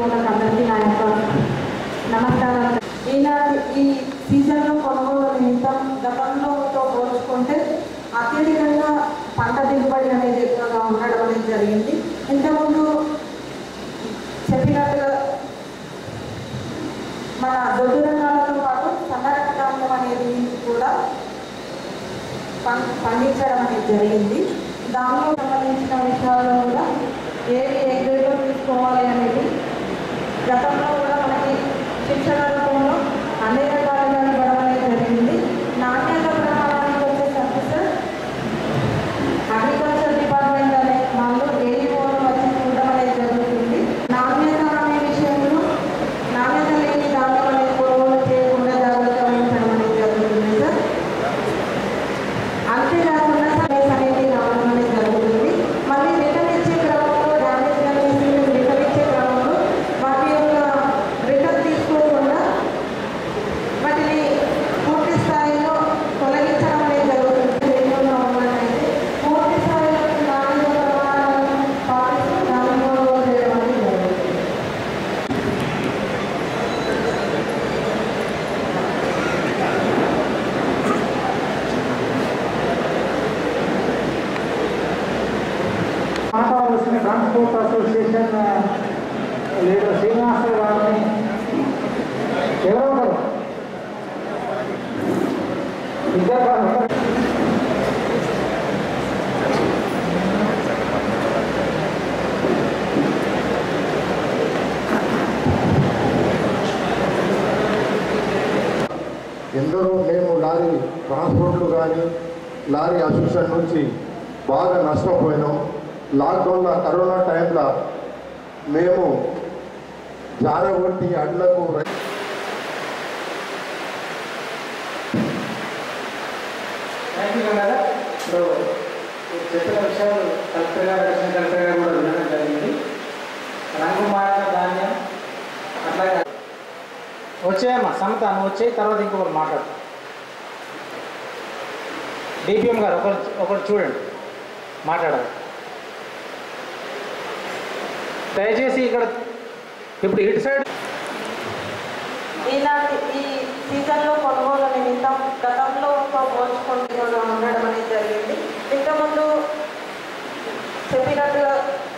సోదరులకు అందరికీ నా యొక్క నమస్కారం. ఈ సీజన్లో కొనుగోలు నిమిత్తం గతంలోతో పోల్చుకుంటే అత్యధికంగా పంట దిగుబడి అనేది ఎక్కువగా ఉండడం అనేది జరిగింది. ఇంతకుముందు చెప్పినట్టుగా మన దొడ్డు రంగాలతో పాటు సన్నరకాండం అనేది కూడా పండించడం అనేది జరిగింది. దానిలో సంబంధించిన విషయాల్లో కూడా ఏవి ఏ గ్రేడ్లో తీసుకోవాలి అనేది గతంలో కూడా మనకి శిక్షణ రూపంలో అన్ని రకాలుగా ఇవ్వడం అనేది జరిగింది. నాణ్యత ప్రమాణానికి వచ్చేసరికి సార్ అగ్రికల్చర్ డిపార్ట్మెంట్ అనే వాళ్ళు ఏఈఓను వచ్చి చూడడం అనేది జరుగుతుంది. నాణ్యత అనే విషయంలో నాణ్యత లేని దాంట్లో అనేది కొనుగోలు చేయకుండా జాగ్రత్త వహించడం అనేది జరుగుతుంది సార్. అంతేకాకుండా సర్వీస్ అనేది రావడం అనేది జరుగుతుంది. మళ్ళీ రిటర్న్ ఇచ్చే క్రమంలో డ్యామేజ్ కలిసి రిటర్న్ ఇచ్చే క్రమంలో వాటి యొక్క రిటర్న్ తీసుకోకుండా వాటిని పూర్తి స్థాయిలో తొలగించడం అనేది జరుగుతుంది. రేడియోలో ఉన్నట్లయితే పూర్తి స్థాయిలో నాణ్యత ప్రమాణాలను పాటిస్తూ దాన్ని కొనుగోలు చేయడం అనేది జరుగుతుంది. మాట్లాడాల్సిన ట్రాన్స్పోర్ట్ అసోసియేషన్ లీడర్ శ్రీనివాస గారిని ఎవరో ఇద్దరు ఎందరో మేము లారీ ట్రాన్స్పోర్ట్లు కానీ లారీ అసోసియేషన్ నుంచి బాగా నష్టపోయినాం. లాక్డౌన్లో కరోనా టైంలో మేము జారగొట్టి అడ్లకు ఇప్పుడు చెప్పిన విషయాలు కలెక్టర్ గారు కూడా వినడం జరిగింది. రంగు మారిన ధాన్యం అట్లాగే వచ్చాయమ్మా సమత నువ్వు వచ్చాయి తర్వాత ఇంకొకరు మాట్లాడు. డిపిఎం గారు ఒకటి చూడండి మాట్లాడాలి. దయచేసి ఇక్కడ ఇప్పుడు ఇటు సైడ్ ఈ సీజన్లో కొనుగోలు నిమిత్తం గతంలో పోల్చుకుంటూ ఉండడం అనేది జరిగింది. ఇంతకుముందు చెప్పినట్టుగా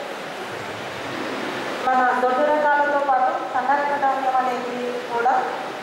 మన దొడ్డు రకాలతో పాటు సన్నరకాండం అనేది కూడా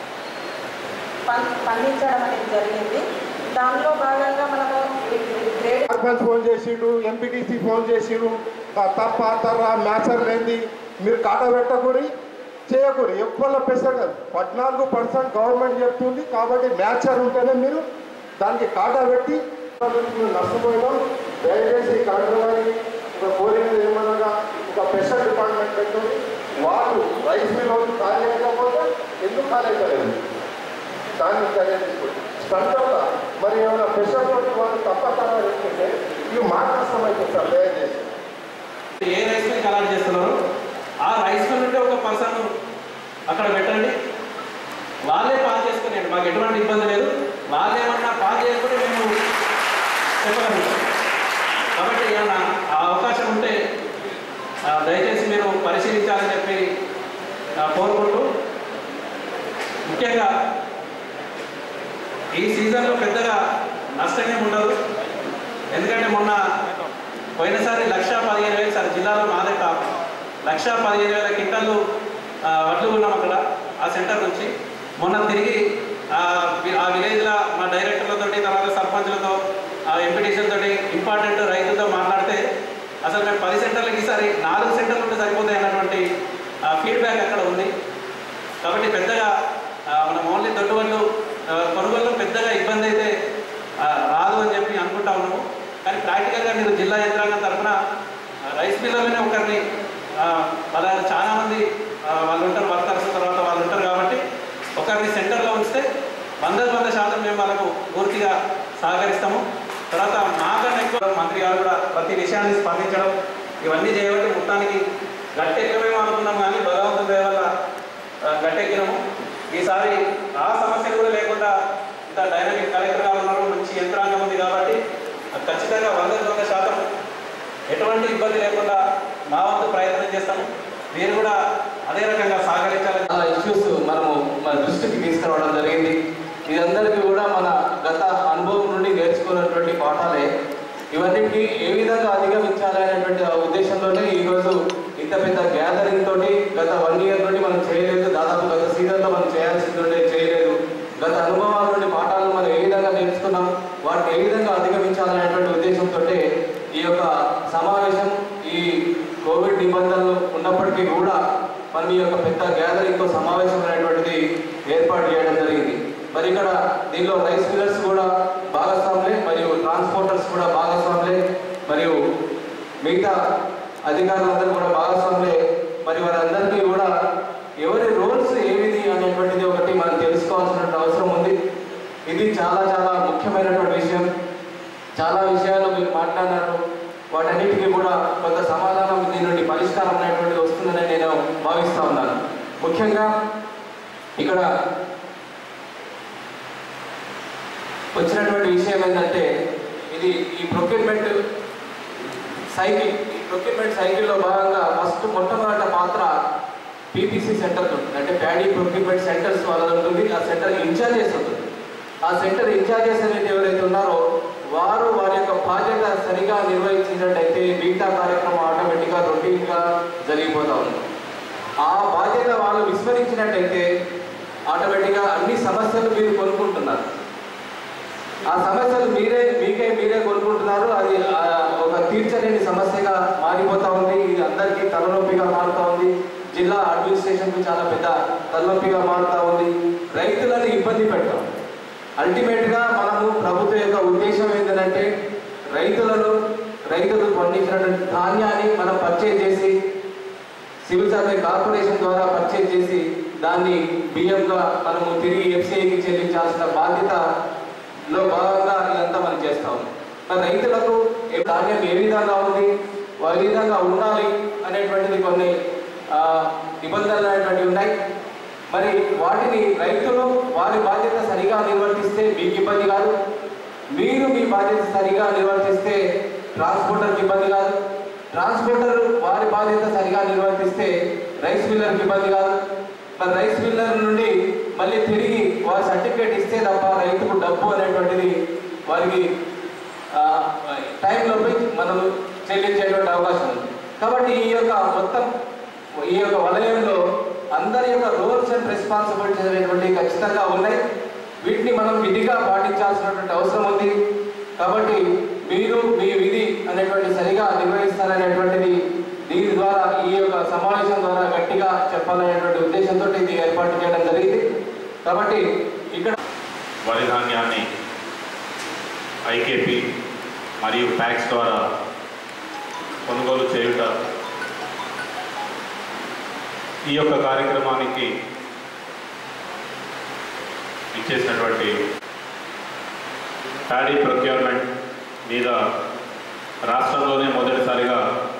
పండించడం అనేది జరిగింది. దానిలో భాగంగా మనము సర్పంచ్ ఫోన్ చేసిండు, ఎంపీటీసీ ఫోన్ చేసిండు, తప్ప తర్ర మ్యాచర్ లేని మీరు కాట పెట్టకూరి చేయకూరి ఎక్కువ పెసగా 14% గవర్నమెంట్ చెప్తుంది. కాబట్టి మ్యాచర్ ఉంటేనే మీరు దానికి కాటా పెట్టి నష్టపోయినాం. దయచేసి కలెక్టర్ గారికి ఒక కోరిక ఏమనగా ఒక స్పెషల్ డిపార్ట్మెంట్ పెట్టుకుని వాళ్ళు రైస్ మిల్ వాళ్ళు ఖాళీ అయిపోతే ఎందుకు ఖాళీ అయిపోలేదు దాన్ని చర్య తీసుకుంటారు. స్పందనగా మరి ఏమైనా స్పెషల్ వాళ్ళు తప్పకుండా వేసుకుంటే ఇవి మాకు కష్టమైపోతుంది సార్. దయచేసి ఏ రైస్ మిల్ అలాట్ చేస్తున్నారు ఆ రైస్ మిల్ నుండి ఒక పర్సన్ అక్కడ పెట్టండి, వాళ్ళే పాలు చేసుకునేయండి, మాకు ఎటువంటి ఇబ్బంది లేదు. వాళ్ళే ఏమన్నా పాలు చేసుకుంటే మేము చెప్పగలుగుతాం. కాబట్టి ఏమన్నా ఆ అవకాశం ఉంటే దయచేసి మీరు పరిశీలించాలని చెప్పి కోరుకుంటూ, ముఖ్యంగా ఈ సీజన్లో పెద్దగా నష్టమే ఉండదు. ఎందుకంటే మొన్న పోయినసారి 1,15,000 సార్ జిల్లాలో మాదే టాప్ 1,15,000 క్వింటాలు వడ్లు ఉన్నాం అక్కడ ఆ సెంటర్ నుంచి. మొన్న తిరిగి ఆ విలేజ్లో మా డైరెక్టర్లతో తర్వాత సర్పంచ్లతో ఎంపీటీసీలతో ఇంపార్టెంట్ రైతులతో మాట్లాడితే అసలు మేము 10 సెంటర్లకి ఈసారి 4 సెంటర్లు ఉంటే సరిపోతాయి అన్నటువంటి ఫీడ్బ్యాక్ అక్కడ ఉంది. కాబట్టి పెద్దగా మనం ఓన్లీ దొడ్డు వడ్లు కొనుగోలు పెద్దగా ఇబ్బంది అయితే రాదు అని చెప్పి అనుకుంటా ఉన్నాము. కానీ ప్రాక్టికల్గా మీరు జిల్లా యంత్రాంగం తరఫున రైస్ మిల్లర్లోనే ఒకరిని చాలామంది వాళ్ళు ఉంటారు, వర్కర్స్ తర్వాత వాళ్ళు ఉంటారు కాబట్టి ఒకరిని సెంటర్లో ఉంచితే 100% మేము వాళ్ళకు పూర్తిగా సహకరిస్తాము. తర్వాత మాకన్నా ఎక్కువ మంత్రి గారు కూడా ప్రతి విషయాన్ని స్పందించడం ఇవన్నీ చేయబట్టి మొత్తానికి గట్టెక్కమేమో అనుకున్నాం కానీ భగవంతుని దయ వల్ల గట్టెక్కినాము. ఈసారి ఆ సమస్యలు కూడా లేకుండా ఇంత డైనమిక్ కలెక్టర్ గారు ఉన్నారు, మంచి యంత్రాంగం ఉంది కాబట్టి ఖచ్చితంగా 100% ఎటువంటి ఇబ్బంది లేకుండా మా వంతు ప్రయత్నం చేస్తాము. మీరు కూడా అదే రకంగా సహకరించాలని చాలా ఇష్యూస్ మనము మన దృష్టికి తీసుకురావడం జరిగింది. ఇదందరికీ కూడా మన గత అనుభవం నుండి నేర్చుకున్నటువంటి పాఠాలే. ఇవన్నిటికీ ఏ విధంగా అధిగమించాలనేటువంటి ఉద్దేశంలోనే ఈరోజు ఇంత పెద్ద గ్యాదరింగ్ తోటి గత 1 year నుండి మనం చేయలేదు, దాదాపు గత సీజన్లో మనం చేయాల్సింది చేయలేదు. గత అనుభవాల నుండి పాఠాలను మనం ఏ విధంగా నేర్చుకున్నాం, వాటిని ఏ విధంగా అధిగమించాలనేటువంటి ఉద్దేశంతో ఈ యొక్క సమావేశం, ఈ కోవిడ్ నిబంధనలు ఉన్నప్పటికీ కూడా మనం ఈ యొక్క పెద్ద గ్యాదరింగ్తో సమావేశం అనేటువంటిది ఏర్పాటు చేయడం జరిగింది. మరి ఇక్కడ దీనిలో రైస్ మిల్లర్స్ కూడా భాగస్వాములే, మరియు ట్రాన్స్పోర్టర్స్ కూడా భాగస్వాములే, మరియు మిగతా అధికారులందరూ కూడా భాగస్వాములే. మరి వారందరికీ కూడా ఎవరి రోల్స్ ఏమిటి అనేటువంటిది ఒకటి మనం తెలుసుకోవాల్సిన అవసరం ఉంది. ఇది చాలా చాలా ముఖ్యమైనటువంటి విషయం. చాలా విషయాలు మీరు మాట్లాడినారు, వాటన్నిటికీ కూడా కొంత సమాధానం దీని నుండి పరిష్కారం అనేటువంటిది వస్తుందని నేను భావిస్తూ ఉన్నాను. ముఖ్యంగా ఇక్కడ వచ్చినటువంటి విషయం ఏంటంటే, ఇది ఈ ప్రొక్యూర్మెంట్ సైకిల్లో భాగంగా ఫస్ట్ మొట్టమొదటి పాత్ర పీపీసీ సెంటర్స్ ఉంటుంది, అంటే ప్యాడీ ప్రొక్యూర్మెంట్ సెంటర్స్ వాళ్ళది ఉంటుంది. ఆ సెంటర్ ఇన్ఛార్జెస్ ఉంటుంది. ఆ సెంటర్ ఇన్ఛార్జెస్ అనేది ఎవరైతే ఉన్నారో వారు వారి యొక్క బాధ్యత సరిగా నిర్వహించినట్టయితే మిగతా కార్యక్రమం ఆటోమేటిక్గా రొటీన్గా జరిగిపోతూ ఉంది. ఆ బాధ్యత వాళ్ళు విస్మరించినట్టయితే ఆటోమేటిక్గా అన్ని సమస్యలు మీరు కొనుక్కుంటున్నారు. ఆ సమస్యలు మీరే కొనుక్కుంటున్నారు. అది ఒక తీర్చలేని సమస్యగా మారిపోతూ ఉంది. ఇది అందరికీ తలనొప్పిగా మారుతూ ఉంది. జిల్లా అడ్మినిస్ట్రేషన్కి చాలా పెద్ద తలనొప్పిగా మారుతూ ఉంది. రైతులను ఇబ్బంది పెడతాం. అల్టిమేట్గా మనము ప్రభుత్వం యొక్క ఉద్దేశం ఏంటంటే రైతులు పండించినటువంటి ధాన్యాన్ని మనం పర్చేజ్ చేసి సివిల్ సప్లై కార్పొరేషన్ ద్వారా పర్చేజ్ చేసి దాన్ని బియ్యంగా మనము తిరిగి ఎఫ్సిఐకి చెల్లించాల్సిన బాధ్యతలో భాగంగా ఇదంతా మనం చేస్తాం. మరి రైతులకు ధాన్యం ఏ విధంగా ఉంది, ఏ విధంగా ఉండాలి అనేటువంటిది కొన్ని నిబంధనలు అనేటువంటివి ఉన్నాయి. మరి వాటిని రైతులు వారి బాధ్యత సరిగా నిర్వర్తిస్తే మీకు ఇబ్బంది కాదు, మీరు మీ బాధ్యత సరిగా నిర్వర్తిస్తే ట్రాన్స్పోర్టర్కి ఇబ్బంది కాదు, ట్రాన్స్పోర్టర్ వారి బాధ్యత సరిగా నిర్వర్తిస్తే రైస్ మిల్లర్కి ఇబ్బంది కాదు. మరి రైస్ మిల్లర్ నుండి మళ్ళీ తిరిగి వారి సర్టిఫికేట్ ఇస్తే తప్ప రైతుకు డబ్బు అనేటువంటిది వారికి టైంలోపై మనం చెల్లించేటువంటి అవకాశం ఉంది. కాబట్టి ఈ యొక్క వలయంలో అందరి యొక్క రోల్స్ అండ్ రెస్పాన్సిబిలిటీస్ అనేటువంటివి ఖచ్చితంగా ఉన్నాయి. వీటిని మనం విధిగా పాటించాల్సినటువంటి అవసరం ఉంది. కాబట్టి మీరు మీ విధి అనేటువంటి సరిగా నిర్వహిస్తారనేటువంటిది దీని ద్వారా, ఈ యొక్క సమావేశం ద్వారా గట్టిగా చెప్పాలనేటువంటి ఉద్దేశంతో ఇది ఏర్పాటు చేయడం జరిగింది. కాబట్టి ఇక్కడ వరి ధాన్యాన్ని ఐకేపీ మరియు ప్యాక్స్ ద్వారా కొనుగోలు చేయుట, ఈ యొక్క కార్యక్రమానికి ఇచ్చేసినటువంటి ప్యాడీ ప్రొక్యూర్మెంట్ మీద రాష్ట్రంలోనే మొదటిసారిగా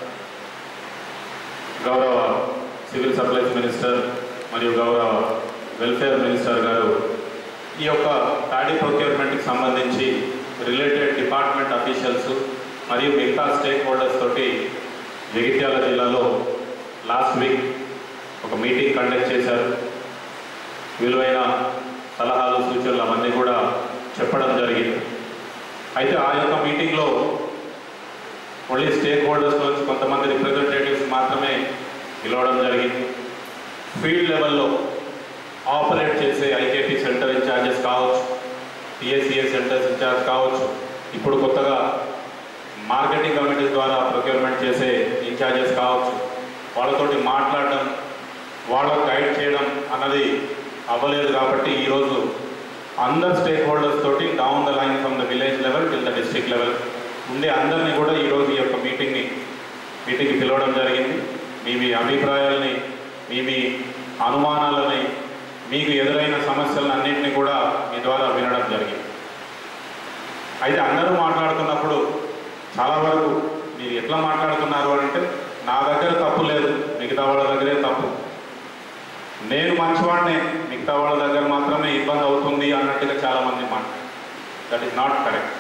గౌరవ సివిల్ సప్లైస్ మినిస్టర్ మరియు గౌరవ వెల్ఫేర్ మినిస్టర్ గారు ఈ యొక్క ప్యాడీ ప్రొక్యూర్మెంట్కి సంబంధించి రిలేటెడ్ డిపార్ట్మెంట్ అఫీషియల్స్ మరియు మిగతా స్టేక్ హోల్డర్స్ తోటి జగిత్యాల జిల్లాలో లాస్ట్ వీక్ ఒక మీటింగ్ కండక్ట్ చేశారు. విలువైన సలహాలు, సూచనలు అవన్నీ కూడా చెప్పడం జరిగింది. అయితే ఆ యొక్క మీటింగ్లో ఓన్లీ స్టేక్ హోల్డర్స్ నుంచి కొంతమంది రిప్రజెంటేటివ్స్ మాత్రమే పిలవడం జరిగింది. ఫీల్డ్ లెవెల్లో ఆపరేట్ చేసే ఐకేపీ సెంటర్ ఇన్ఛార్జెస్ కావచ్చు, టీఎస్సీఏ సెంటర్స్ ఇన్ఛార్జ్ కావచ్చు, ఇప్పుడు కొత్తగా మార్కెటింగ్ కమిటీస్ ద్వారా ప్రొక్యూర్మెంట్ చేసే ఇన్ఛార్జెస్ కావచ్చు, వాళ్ళతోటి మాట్లాడడం, వాళ్ళకు గైడ్ చేయడం అన్నది అవ్వలేదు. కాబట్టి ఈరోజు అందరు స్టేక్ హోల్డర్స్ తోటి down the line from the village level till the district level ఉండే అందరినీ కూడా ఈరోజు ఈ యొక్క మీటింగ్కి పిలవడం జరిగింది. మీ అభిప్రాయాలని, మీ అనుమానాలని, మీకు ఎదురైన సమస్యలను అన్నింటినీ కూడా మీ ద్వారా వినడం జరిగింది. అయితే అందరూ మాట్లాడుతున్నప్పుడు చాలా వరకు మీరు ఎట్లా మాట్లాడుతున్నారు అంటే, నా దగ్గర తప్పు లేదు, మిగతా వాళ్ళ దగ్గరే తప్పు, నేను మంచివాడినే, మిగతా వాళ్ళ దగ్గర మాత్రమే ఇబ్బంది అవుతుంది అన్నట్టుగా చాలామంది మాట్లాడారు. That is not correct.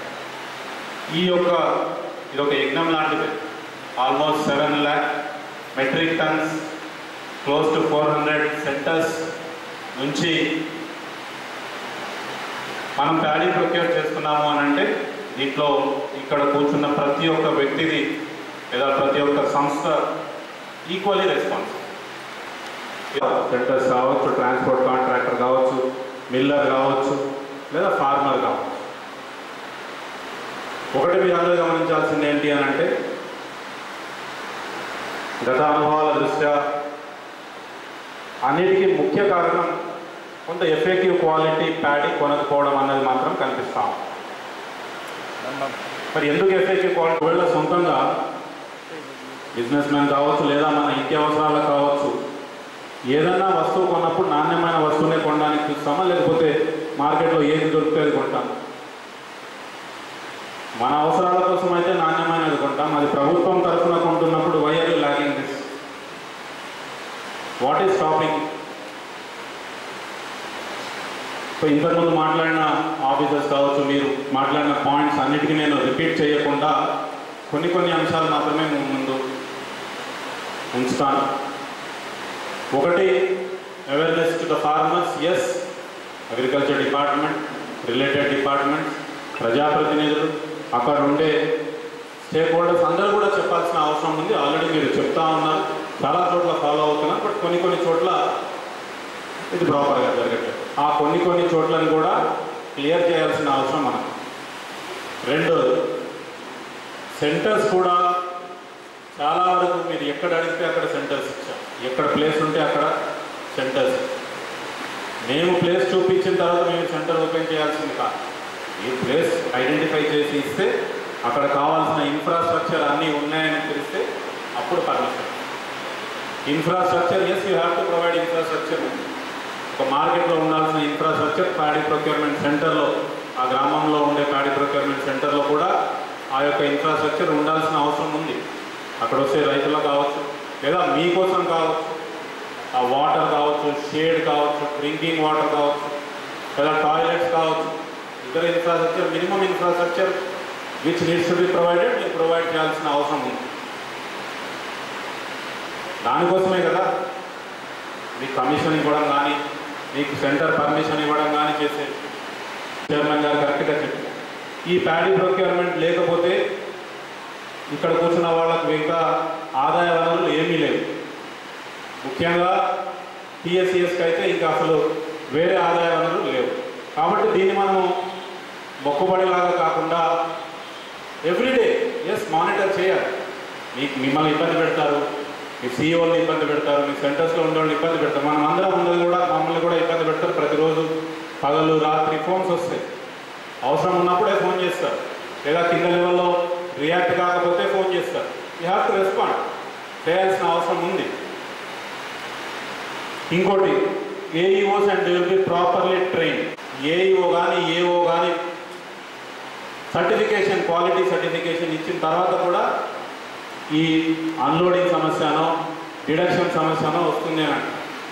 ఇదొక యజ్ఞం లాంటిది. Almost 7 lakh metric tonnes close to 400 centres నుంచి మనం ప్యాడీ ప్రొక్యూర్ చేస్తున్నాము అని అంటే దీంట్లో ఇక్కడ కూర్చున్న ప్రతి ఒక్క వ్యక్తిది లేదా ప్రతి ఒక్క సంస్థ ఈక్వల్లీ రెస్పాన్స్. సెంటర్స్ కావచ్చు, ట్రాన్స్పోర్ట్ కాంట్రాక్టర్ కావచ్చు, మిల్లర్ కావచ్చు, లేదా ఫార్మర్ కావచ్చు. ఒకటి మీరు అందరూ గమనించాల్సింది ఏంటి అని అంటే గత అనుభవాల దృష్ట్యా అన్నిటికీ ముఖ్య కారణం కొంత ఎఫెక్టివ్ క్వాలిటీ ప్యాడీ కొనకపోవడం అన్నది మాత్రం కనిపిస్తాం. మరి ఎందుకు ఎఫెక్టివ్ క్వాలిటీ? ఒకవేళ సొంతంగా బిజినెస్ మ్యాన్ కావచ్చు లేదా మన ఇంటి అవసరాలకు కావచ్చు ఏదైనా వస్తువు కొన్నప్పుడు నాణ్యమైన వస్తువునే కొనడానికి చూస్తామా, లేకపోతే మార్కెట్లో ఏది దొరుకుతుంది కొంటాం? మన అవసరాల కోసం అయితే నాణ్యమైనది కొంటాం. అది ప్రభుత్వం తరఫున కొంటున్నప్పుడు why are you lagging this? What is stopping? So ఇంతకుముందు మాట్లాడిన ఆఫీసర్స్ కావచ్చు, మీరు మాట్లాడిన పాయింట్స్ అన్నిటికీ నేను రిపీట్ చేయకుండా కొన్ని అంశాలు మాత్రమే ముందు ఉంచుతాను. ఒకటి, awareness to the farmers. Yes, agriculture department, related departments, ప్రజాప్రతినిధులు, అక్కడ ఉండే స్టేక్ హోల్డర్స్ అందరూ కూడా చెప్పాల్సిన అవసరం ఉంది. ఆల్రెడీ మీరు చెప్తా ఉన్నారు, చాలా చోట్ల ఫాలో అవుతున్నారు. బట్ కొన్ని చోట్ల ఇది ప్రాపర్గా జరగట్లేదు. ఆ కొన్ని చోట్లను కూడా క్లియర్ చేయాల్సిన అవసరం మనకు. రెండోది, సెంటర్స్ కూడా చాలా వరకు మీరు ఎక్కడ అడిగితే అక్కడ సెంటర్స్ ఇచ్చాం. ఎక్కడ ప్లేస్ ఉంటే అక్కడ సెంటర్స్. మేము ప్లేస్ చూపించిన తర్వాత మేము సెంటర్ ఓపెన్ చేయాల్సింది కాదు. ఈ ప్లేస్ ఐడెంటిఫై చేసి ఇస్తే అక్కడ కావాల్సిన ఇన్ఫ్రాస్ట్రక్చర్ అన్నీ ఉన్నాయని తెలిస్తే అప్పుడు permission. Infrastructure, yes, you have to provide infrastructure. ఒక మార్కెట్లో ఉండాల్సిన ఇన్ఫ్రాస్ట్రక్చర్ ప్యాడీ ప్రొక్యూర్మెంట్ సెంటర్లో, ఆ గ్రామంలో ఉండే ప్యాడీ ప్రొక్యూర్మెంట్ సెంటర్లో కూడా ఆ యొక్క ఇన్ఫ్రాస్ట్రక్చర్ ఉండాల్సిన అవసరం ఉంది. అక్కడ వచ్చే రైతులకు కావచ్చు లేదా మీకోసం కావచ్చు, ఆ వాటర్ కావచ్చు, షేడ్ కావచ్చు, డ్రింకింగ్ వాటర్ కావచ్చు, లేదా టాయిలెట్స్ కావచ్చు, ఇతర infrastructure, minimum infrastructure which needs to be provided మీరు ప్రొవైడ్ చేయాల్సిన అవసరం ఉంది. దానికోసమే కదా మీకు కమిషన్ ఇవ్వడం కానీ, మీకు సెంటర్ పర్మిషన్ ఇవ్వడం కానీ చేసే. చైర్మన్ గారు కరెక్ట్గా చెప్పారు, ఈ ప్యాడీ ప్రొక్యూర్మెంట్ లేకపోతే ఇక్కడ కూర్చున్న వాళ్ళకు ఇంకా ఆదాయ వనరులు ఏమీ లేవు. ముఖ్యంగా టీఎస్సీఎస్కి అయితే ఇంకా అసలు వేరే ఆదాయ వనరులు లేవు. కాబట్టి దీన్ని మనము మొక్కుబడిలాగా కాకుండా ఎవ్రీడే మానిటర్ చేయాలి. మిమ్మల్ని ఇబ్బంది పెడతారు, మీ సీఈఓని ఇబ్బంది పెడతారు, మీ సెంటర్స్లో ఉండే వాళ్ళు ఇబ్బంది పెడతారు, మనం అందరం ఉన్నది కూడా మమ్మల్ని కూడా ఇబ్బంది పెడతారు. ప్రతిరోజు పగలు రాత్రి ఫోన్స్ వస్తాయి. అవసరం ఉన్నప్పుడే ఫోన్ చేస్తారు, లేదా కింద లెవెల్లో రియాక్ట్ కాకపోతే ఫోన్ చేస్తారు. యూ హ్యావ్ టు రెస్పాండ్ చేయాల్సిన అవసరం ఉంది. ఇంకోటి, AEOs and they will be properly train. AEO కానీ ఏఓ కానీ సర్టిఫికేషన్, క్వాలిటీ సర్టిఫికేషన్ ఇచ్చిన తర్వాత కూడా ఈ అన్లోడింగ్ సమస్యనో డిడక్షన్ సమస్యనో వస్తుంది అని.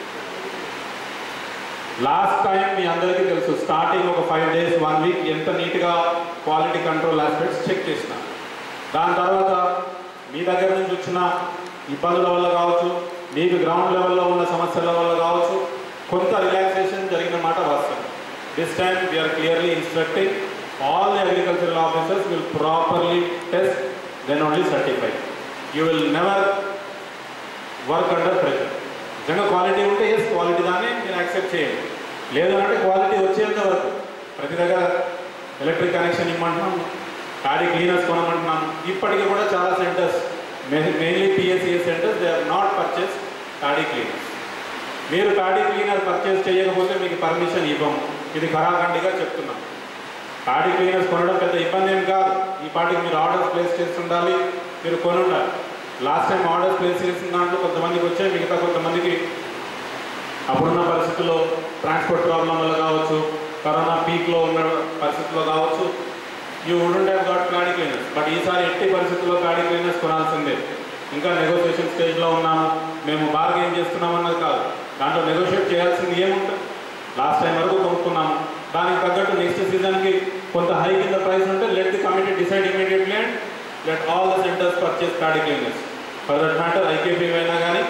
లాస్ట్ టైం మీ అందరికీ తెలుసు, స్టార్టింగ్ ఒక 5 days 1 week ఎంత నీట్గా క్వాలిటీ కంట్రోల్ ఆస్పెక్ట్స్ చెక్ చేసిన. దాని తర్వాత మీ దగ్గర నుంచి వచ్చిన ఇబ్బందుల వల్ల కావచ్చు, మీకు గ్రౌండ్ లెవెల్లో ఉన్న సమస్యల వల్ల కావచ్చు, కొంత రిలాక్సేషన్ జరిగిన మాట వాస్తవం. This time we are clearly instructing all the agricultural officers will properly test, then only certify. You will never work under pressure. నిజంగా క్వాలిటీ ఉంటే ఎస్ క్వాలిటీ దాన్ని నేను యాక్సెప్ట్ చేయండి, లేదంటే క్వాలిటీ వచ్చేంత వరకు ప్రతి దగ్గర ఎలక్ట్రిక్ కనెక్షన్ ఇవ్వమంటున్నాం, ప్యాడీ క్లీనర్స్ కొనమంటున్నాం. ఇప్పటికీ కూడా చాలా centres, mainly PSCS centres, they are not purchase paddy cleaners. మీరు ప్యాడీ క్లీనర్ పర్చేస్ చేయకపోతే మీకు పర్మిషన్ ఇవ్వము. ఇది ఖరాఖండిగా చెప్తున్నాం. ప్యాడీ క్లీనర్స్ కొనడం పెద్ద ఇబ్బంది ఏం కాదు. ఈ పాటికి మీరు ఆర్డర్స్ ప్లేస్ చేసి ఉండాలి, మీరు కొని ఉండాలి. లాస్ట్ టైం ఆర్డర్స్ ప్లేస్ చేసిన దాంట్లో కొంతమందికి వచ్చాయి, మిగతా కొంతమందికి అప్పుడున్న పరిస్థితుల్లో ట్రాన్స్పోర్ట్ ప్రాబ్లం వల్ల కావచ్చు, కరోనా పీక్లో ఉన్న పరిస్థితుల్లో కావచ్చు, you wouldn't have got paddy cleaners. But ఈసారి ఎట్టి పరిస్థితుల్లో ప్యాడీ క్లీనర్స్ కొనాల్సిందే. ఇంకా నెగోషియేషన్ స్టేజ్లో ఉన్నాము, మేము బార్గెయిన్ చేస్తున్నాం అన్నది కాదు. దాంట్లో నెగోషియేట్ చేయాల్సింది ఏముంటుంది? లాస్ట్ టైం వరకు కొనుక్కున్నాము, దానికి తగ్గట్టు నెక్స్ట్ సీజన్కి కొంత హైక్ ఇన్ ద ప్రైస్ ఉంటే let the committee decide immediately and let all the centres purchase paddy cleaners. For that matter IKP అయినా కానీ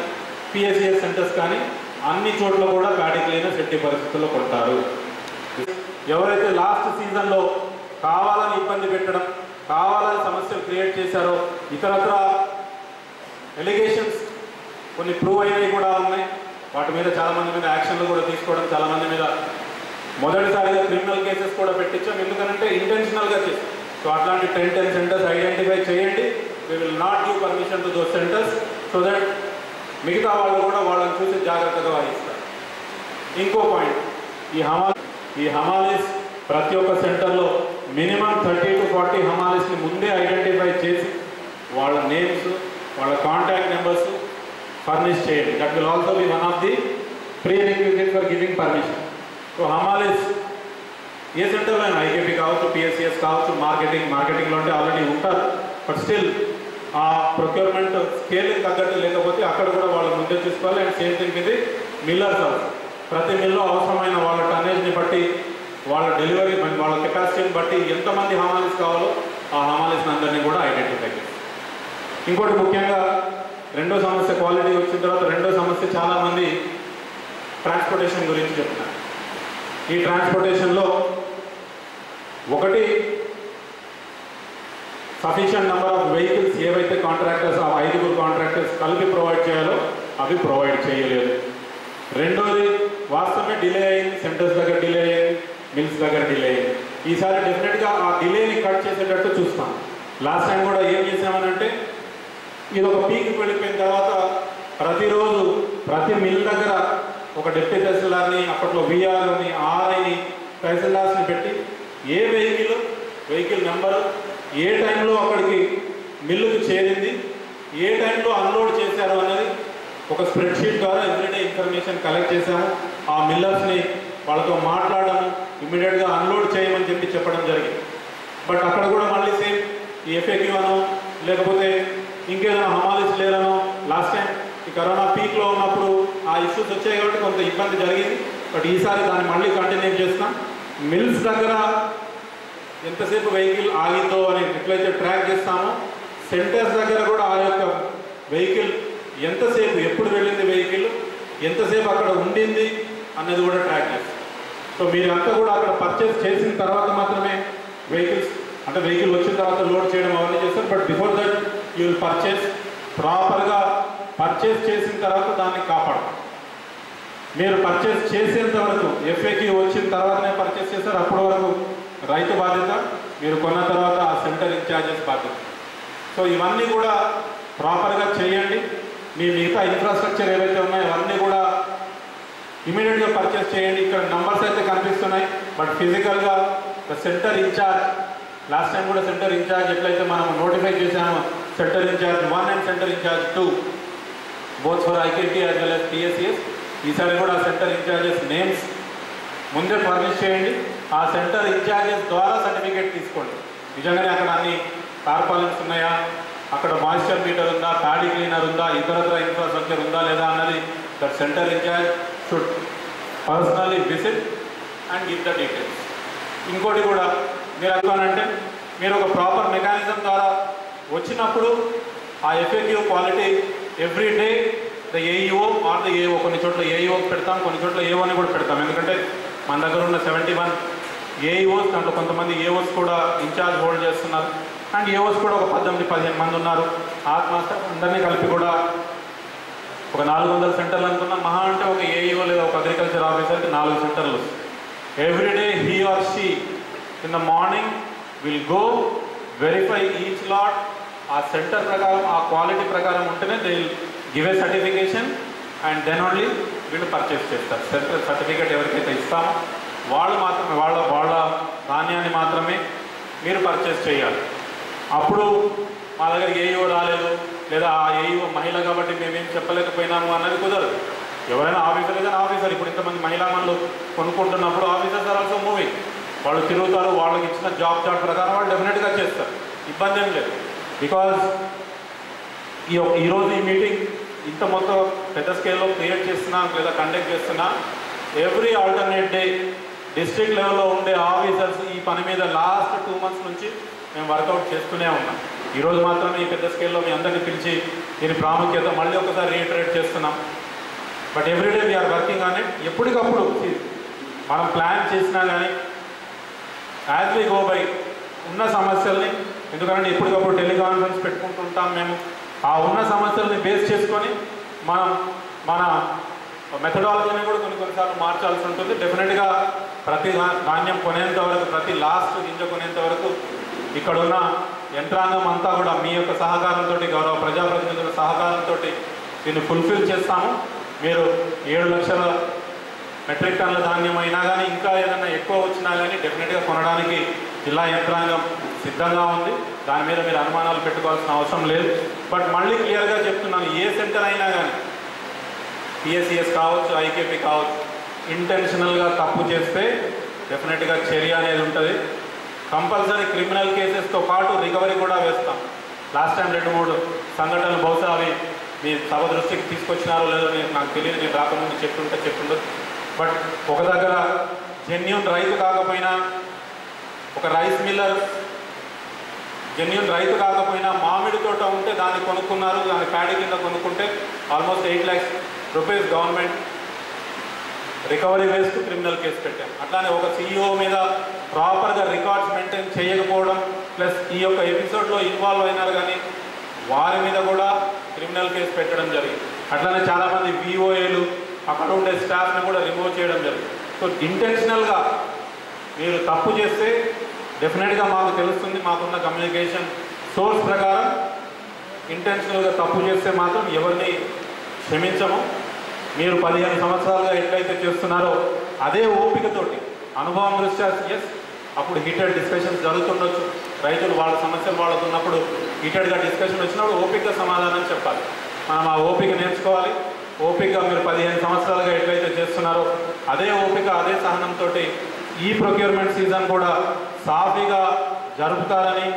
పిఎస్సిఎస్ సెంటర్స్ కానీ అన్ని చోట్ల కూడా ప్యాడీ క్లీనర్స్ ఎట్టి పరిస్థితుల్లో కొంటారు. ఎవరైతే లాస్ట్ సీజన్లో కావాలని ఇబ్బంది పెట్టడం, కావాలని సమస్యలు క్రియేట్ చేశారో, ఇతరత్ర ఎలిగేషన్స్ కొన్ని ప్రూవ్ అయినవి కూడా ఉన్నాయి. వాటి మీద చాలామంది మీద యాక్షన్లు కూడా తీసుకోవడం, చాలామంది మీద మొదటిసారిగా క్రిమినల్ కేసెస్ కూడా పెట్టించాం. ఎందుకంటే ఇంటెన్షనల్గా చేస్తాం. సో అట్లాంటి 10 సెంటర్స్ ఐడెంటిఫై చేయండి. We will not give permission to those centres so that మిగతా వాళ్ళు కూడా వాళ్ళని చూసి జాగ్రత్తగా వహిస్తారు. ఇంకో పాయింట్, ఈ హమాలీస్ ప్రతి ఒక్క సెంటర్లో మినిమం 30 to 40 హమాలీస్ని ముందే ఐడెంటిఫై చేసి వాళ్ళ నేమ్స్, వాళ్ళ కాంటాక్ట్ నెంబర్స్ ఫర్నిష్ చేయండి. That will also be one of the prerequisite for giving permission. So hamalis ఏ సెంటర్లో అయినా ఐకేపీ కావచ్చు, పిఎస్సిఎస్ కావచ్చు, మార్కెటింగ్లో అంటే ఆల్రెడీ ఉంటారు. బట్ స్టిల్ ఆ ప్రొక్యూర్మెంట్ స్కేల్కి తగ్గట్టు లేకపోతే అక్కడ కూడా వాళ్ళు ముందే చూసుకోవాలి. అండ్ సేమ్ థింగ్ ఇది మిల్లర్స్ ఆల్సో. ప్రతి మిల్లో అవసరమైన వాళ్ళ టన్నేజ్ని బట్టి, వాళ్ళ డెలివరీ, వాళ్ళ కెపాసిటీని బట్టి ఎంతమంది హమాలీస్ కావాలో ఆ హమాలీస్ని అందరినీ కూడా ఐడెంటిఫై చేస్తారు. ఇంకోటి ముఖ్యంగా రెండో సమస్య, క్వాలిటీ వచ్చిన తర్వాత రెండో సమస్య చాలామంది ట్రాన్స్పోర్టేషన్ గురించి చెప్తున్నారు. ఈ ట్రాన్స్పోర్టేషన్లో ఒకటి, సఫిషియంట్ నెంబర్ ఆఫ్ వెహికల్స్ ఏవైతే కాంట్రాక్టర్స్, ఆ 5 కాంట్రాక్టర్స్ కలిపి ప్రొవైడ్ చేయాలో అవి ప్రొవైడ్ చేయలేదు. రెండోది, వాస్తవమే డిలే అయింది, సెంటర్స్ దగ్గర డిలే అయ్యింది, మిల్స్ దగ్గర డిలే అయ్యింది. ఈసారి డెఫినెట్గా ఆ డిలేని కట్ చేసేటట్టు చూస్తాం. లాస్ట్ టైం కూడా ఏం చేసామనంటే, ఇది ఒక పీక్కి వెళ్ళిపోయిన తర్వాత ప్రతిరోజు ప్రతి మిల్ దగ్గర ఒక డిప్యూటీ తహసీల్దార్ని, అప్పట్లో విఆర్ని, ఆర్ఐని, తహసీల్దార్స్ని పెట్టి ఏ వెహికల్ నెంబరు, ఏ టైంలో అక్కడికి మిల్లుకి చేరింది, ఏ టైంలో అన్లోడ్ చేశారు అన్నది ఒక స్ప్రెడ్షీట్ ద్వారా ఎవ్రీడే ఇన్ఫర్మేషన్ కలెక్ట్ చేశాము. ఆ మిల్లర్స్ని వాళ్ళతో మాట్లాడము, ఇమ్మీడియట్గా అన్లోడ్ చేయమని చెప్పడం జరిగింది. బట్ అక్కడ కూడా మళ్ళీ సేమ్ ఈ ఎఫ్ఏక్యూ అనో లేకపోతే ఇంకేదైనా హమాలీస్ లేదనో, లాస్ట్ టైం ఈ కరోనా పీక్లో ఉన్నప్పుడు ఆ ఇష్యూస్ వచ్చాయి కాబట్టి కొంత ఇబ్బంది జరిగింది. బట్ ఈసారి దాన్ని మళ్ళీ కంటిన్యూ చేస్తాం. మిల్స్ దగ్గర ఎంతసేపు వెహికల్ ఆగిందో అని ఎట్లయితే ట్రాక్ చేస్తామో, సెంటర్స్ దగ్గర కూడా ఆ యొక్క వెహికల్ ఎంతసేపు, ఎప్పుడు వెళ్ళింది వెహికల్, ఎంతసేపు అక్కడ ఉండింది అన్నది కూడా ట్రాక్ చేస్తాం. సో మీరంతా కూడా అక్కడ పర్చేస్ చేసిన తర్వాత మాత్రమే వెహికల్ వచ్చిన తర్వాత లోడ్ చేయడం అవన్నీ చేస్తారు. But before that you will purchase, ప్రాపర్గా పర్చేస్ చేసిన తర్వాత దాన్ని కాపాడతాం. మీరు పర్చేస్ చేసేంత వరకు, ఎఫ్ఏక్యూ వచ్చిన తర్వాతనే పర్చేస్ చేస్తారు, అప్పటి వరకు రైతు బాధ్యత, మీరు కొన్న తర్వాత ఆ సెంటర్ ఇన్ఛార్జెస్ బాధ్యత. సో ఇవన్నీ కూడా ప్రాపర్గా చేయండి. మీ మిగతా ఇన్ఫ్రాస్ట్రక్చర్ ఏవైతే ఉన్నాయో అవన్నీ కూడా ఇమీడియట్గా పర్చేస్ చేయండి. ఇక్కడ నంబర్స్ అయితే కనిపిస్తున్నాయి, బట్ ఫిజికల్గా సెంటర్ ఇన్ఛార్జ్, లాస్ట్ టైం కూడా సెంటర్ ఇన్ఛార్జ్ ఎట్లయితే మనం నోటిఫై చేశామో, centre incharge 1 and centre incharge 2 both for IKP as well as PSCS, ఈసారి కూడా సెంటర్ ఇన్ఛార్జెస్ నేమ్స్ ముందే ఫర్నిష్ చేయండి. ఆ సెంటర్ ఇన్ఛార్జెస్ ద్వారా సర్టిఫికేట్ తీసుకోండి. నిజంగానే అక్కడ అన్ని టార్పాలిన్స్ ఉన్నాయా, అక్కడ మాయిశ్చర్ మీటర్ ఉందా, ప్యాడీ క్లీనర్ ఉందా, ఇతరత్ర ఇన్ఫ్రాస్ట్రక్చర్ ఉందా లేదా అన్నది that centre incharge should personally visit and give the details. ఇంకోటి కూడా మీరు అనుకోనంటే, మీరు ఒక ప్రాపర్ మెకానిజం ద్వారా వచ్చినప్పుడు ఆ FAQ quality every day the AEO or the AO, కొన్ని చోట్ల ఏఈఓ పెడతాం, కొన్ని చోట్ల ఏఓని కూడా పెడతాం. ఎందుకంటే మన దగ్గర ఉన్న 71 ఏఈఓస్, దాంట్లో కొంతమంది ఏఓస్ కూడా ఇన్ఛార్జ్ హోల్డ్ చేస్తున్నారు. అండ్ ఏఓస్ కూడా ఒక 18-15 మంది ఉన్నారు. అందరినీ కలిపి కూడా ఒక 400 సెంటర్లు అనుకున్నాం. మహా అంటే ఒక ఏఈఓ లేదా ఒక అగ్రికల్చర్ ఆఫీసర్కి 4 సెంటర్లు. Everyday he or she in the morning will go verify each lot. ఆ సెంటర్ ప్రకారం, ఆ క్వాలిటీ ప్రకారం ఉంటేనే they will give a certification and then only వీళ్ళు పర్చేస్ చేస్తారు. సెంటర్ సర్టిఫికేట్ ఎవరికైతే ఇస్తామో వాళ్ళు మాత్రమే, వాళ్ళ ధాన్యాన్ని మాత్రమే మీరు పర్చేస్ చేయాలి. అప్పుడు మా దగ్గర ఏఈఓ రాలేదు లేదా ఆ ఏఈఓ మహిళ కాబట్టి మేమేం చెప్పలేకపోయినాము అన్నది కుదరదు. ఎవరైనా ఆఫీసర్ ఏదైనా ఆఫీసర్, ఇప్పుడు ఇంతమంది మహిళా మనులు కొనుక్కుంటున్నప్పుడు ఆఫీసర్స్ ఆర్ ఆల్సో మూవింగ్, వాళ్ళు తిరుగుతారు, వాళ్ళకి ఇచ్చిన జాబ్ చార్ట్ ప్రకారం వాళ్ళు డెఫినెట్గా చేస్తారు, ఇబ్బంది ఏం లేదు. బికాజ్ ఈరోజు ఈ మీటింగ్ ఇంత మొత్తం పెద్ద స్కేల్లో క్రియేట్ చేస్తున్నా లేదా కండక్ట్ చేస్తున్నా, ఎవ్రీ ఆల్టర్నేట్ డే డిస్ట్రిక్ట్ లెవెల్లో ఉండే ఆఫీసర్స్ ఈ పని మీద లాస్ట్ 2 months నుంచి మేము వర్కౌట్ చేస్తూనే ఉన్నాం. ఈరోజు మాత్రమే ఈ పెద్ద స్కేల్లో మీ అందరినీ పిలిచి దీని ప్రాముఖ్యత మళ్ళీ ఒకసారి రీఇటరేట్ చేస్తున్నాం. But everyday we are working on it. ఎప్పటికప్పుడు మనం ప్లాన్ చేసినా కానీ యాజ్ వి గో బై ఉన్న సమస్యల్ని, ఎందుకంటే ఎప్పటికప్పుడు టెలికాన్ఫరెన్స్ పెట్టుకుంటుంటాం మేము, ఆ ఉన్న సమస్యల్ని బేస్ చేసుకొని మన మెథడాలజీని కూడా కొన్నిసార్లు మార్చాల్సి ఉంటుంది. డెఫినెట్గా ప్రతి ధాన్యం కొనేంత వరకు, ప్రతి లాస్ట్ గింజ కొనేంత వరకు ఇక్కడున్న యంత్రాంగం అంతా కూడా మీ యొక్క సహకారంతో, గౌరవ ప్రజాప్రతినిధుల సహకారంతో దీన్ని ఫుల్ఫిల్ చేస్తాము. మీరు 7 లక్షల మెట్రిక్ టన్నుల ధాన్యం అయినా కానీ ఇంకా ఏదైనా ఎక్కువ వచ్చినా కానీ డెఫినెట్గా కొనడానికి జిల్లా యంత్రాంగం సిద్ధంగా ఉంది. దాని మీద మీరు అనుమానాలు పెట్టుకోవాల్సిన అవసరం లేదు. బట్ మళ్ళీ క్లియర్గా చెప్తున్నాను, ఏ సెంటర్ అయినా కానీ పిఎస్సిఎస్ కావచ్చు, ఐకేపీ కావచ్చు, ఇంటెన్షనల్గా తప్పు చేస్తే డెఫినెట్గా చర్య అనేది ఉంటుంది. కంపల్సరీ క్రిమినల్ కేసెస్తో పాటు రికవరీ కూడా వేస్తాం. లాస్ట్ టైం 2-3 సంఘటనలు బహుశా అవి మీ సభ దృష్టికి తీసుకొచ్చినారో లేదో నాకు తెలియదు, నేను రాకముందు చెప్తుండదు. బట్ ఒక దగ్గర జెన్యూన్ రైతు కాకపోయినా, ఒక రైస్ మిల్లర్ జెన్యూన్ రైతు కాకపోయినా మామిడి తోట ఉంటే దాన్ని కొనుక్కున్నారు, దాన్ని ప్యాడీ కింద కొనుక్కుంటే almost 8 lakhs rupees government recovery వేస్తూ క్రిమినల్ కేసు పెట్టాం. అట్లానే ఒక CEO మీద ప్రాపర్గా రికార్డ్స్ మెయింటైన్ చేయకపోవడం, ప్లస్ ఈ యొక్క ఎపిసోడ్లో ఇన్వాల్వ్ అయినారు కానీ వారి మీద కూడా క్రిమినల్ కేసు పెట్టడం జరిగింది. అట్లానే చాలామంది VOAలు అక్కడ ఉండే స్టాఫ్ని కూడా రిమూవ్ చేయడం జరిగింది. సో ఇంటెన్షనల్గా మీరు తప్పు చేస్తే డెఫినెట్గా మాకు తెలుస్తుంది, మాకున్న కమ్యూనికేషన్ సోర్స్ ప్రకారం ఇంటెన్షనల్గా తప్పు చేస్తే మాత్రం ఎవరిని క్షమించము. మీరు 15 సంవత్సరాలుగా ఎట్లయితే చేస్తున్నారో అదే ఓపికతోటి, అనుభవం దృష్ట్యా అప్పుడు హీటెడ్ డిస్కషన్స్ జరుగుతుండొచ్చు, రైతులు వాళ్ళ సమస్యలు వాళ్ళకు ఉన్నప్పుడు హీటెడ్గా డిస్కషన్ వచ్చినప్పుడు ఓపికగా సమాధానం చెప్పాలి. మనం ఆ ఓపిక నేర్చుకోవాలి. ఓపిక మీరు 15 సంవత్సరాలుగా ఎట్లయితే చేస్తున్నారో అదే ఓపిక, అదే సహనంతో ఈ ప్రొక్యూర్మెంట్ సీజన్ కూడా సాఫీగా జరుపుతారని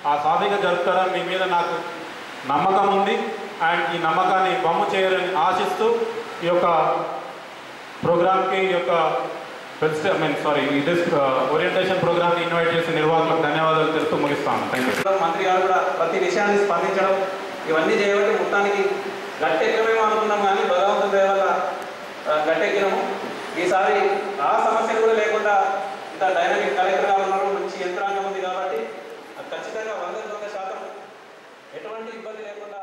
మీ మీద నాకు నమ్మకం ఉంది. అండ్ ఈ నమ్మకాన్ని బొమ్మ చేయరని ఆశిస్తూ ఈ యొక్క ప్రోగ్రామ్కి, ఈ యొక్క ఓరియంటేషన్ ప్రోగ్రామ్కి ఇన్వైట్ చేసి నిర్వాహకులకు ధన్యవాదాలు తెలుస్తూ ముగిస్తాను. Thank you. మంత్రి గారు కూడా ప్రతి విషయాన్ని స్పందించడం, ఇవన్నీ చేయబట్టి మొత్తానికి గట్టెక్కమేమో అనుకున్నాం కానీ భగవంతుని దయ వల్ల గట్టెక్కినాము. ఈసారి ఆ సమస్యలు కూడా లేకుండా ఇంత డైనమిక్ కలెక్టర్గా ఉన్నారు, మంచి యంత్రాంగం ఉంది కాబట్టి ఖచ్చితంగా 100% ఎటువంటి ఇబ్బంది లేకుండా